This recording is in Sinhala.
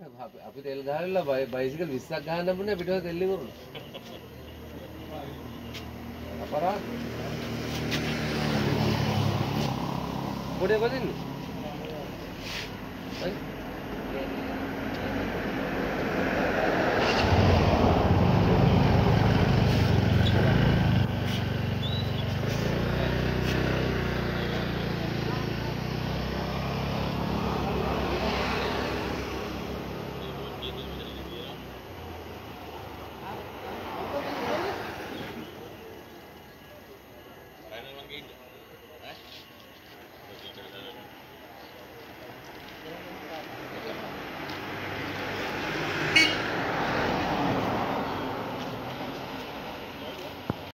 අපි තෙල් ගහලා බයිසිකල් 20ක් ගහන්න හම්බුනේ පිටව තෙල් ඉවරුණා. අපරාධ. පොඩේ කොහෙන්ද?